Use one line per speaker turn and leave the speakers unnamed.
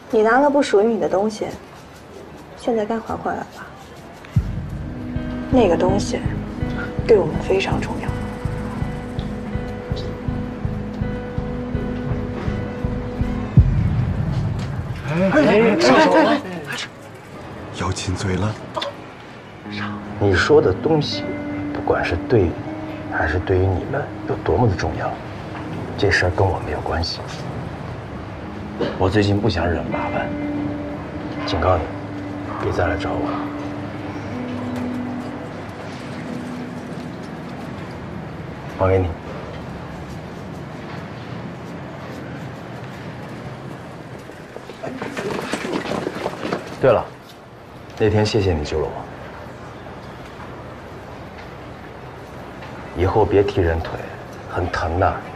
你拿了不属于你的东西，现在该还回来了吧？那个东西对我们非常重要。
要亲嘴了。
你说的东西，不管是对你，还是对于你们有多么的重要，这事儿跟我没有关系。我最近不想惹麻烦，警告你，别再来找我了。还给你。对了，那天谢谢你救了我。以后别踢人腿，很疼的。